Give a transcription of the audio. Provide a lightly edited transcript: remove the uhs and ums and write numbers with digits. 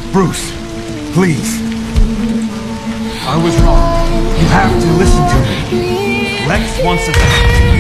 Bruce, please. I was wrong. You have to listen to me. Lex wants us.